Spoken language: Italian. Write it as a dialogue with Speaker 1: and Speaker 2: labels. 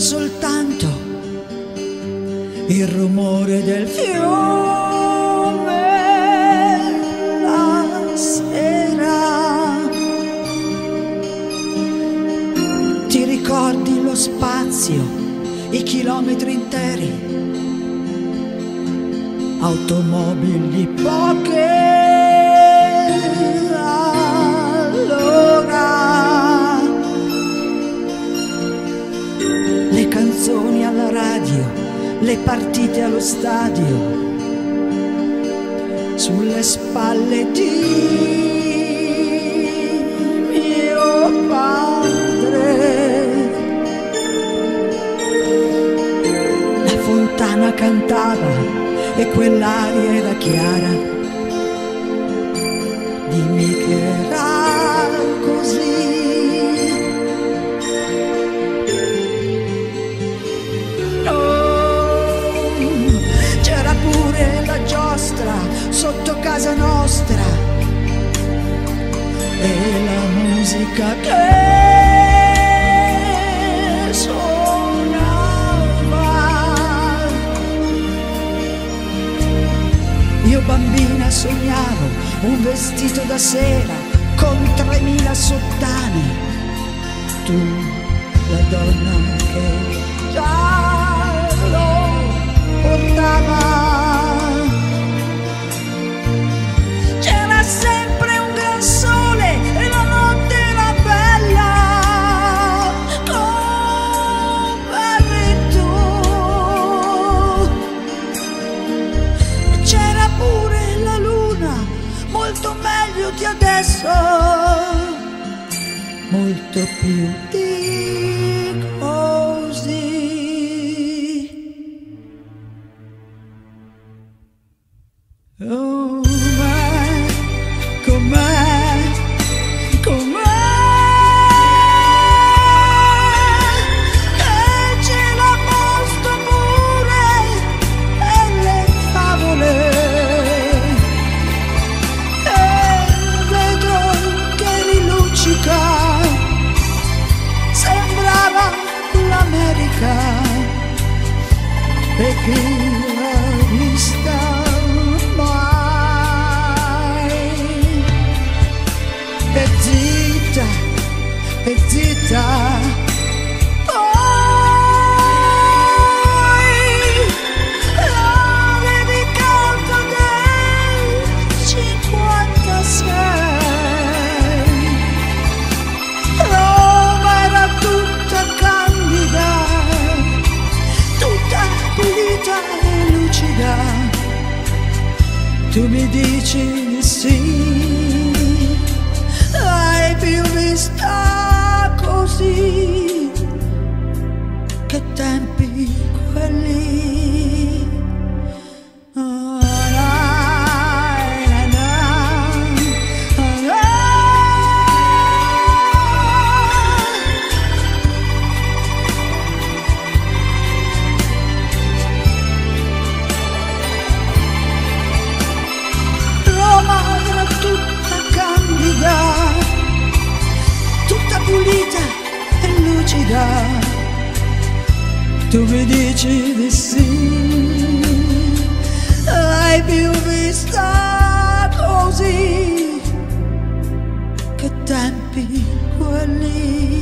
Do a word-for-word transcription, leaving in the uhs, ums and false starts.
Speaker 1: soltanto il rumore del fiume la sera. Ti ricordi lo spazio, i chilometri interi, automobili poche allora, le canzoni alla radio, le partite allo stadio, sulle spalle di mio padre. La fontana cantava e quell'aria era chiara. Dimmi che era così. Sotto casa nostra e la musica che suonava. Io bambina sognavo un vestito da sera con tremila sottane, tu la donna che già lo portava. Molto meglio di adesso, molto più di così. Oh, com'è, com'è, com'è, e ce l'ha posto pure nelle favole. Sembrava l'America e chi l'ha vista mai. E zitta, e zitta, poi l'avevi canto del cinquantasei. Tu mi dici di sì, hai più vista così, che tempi quelli. Oh, na, na, na, na. Tutta pulita e lucida, tu mi dici di sì, hai più vista così, che tempi quelli.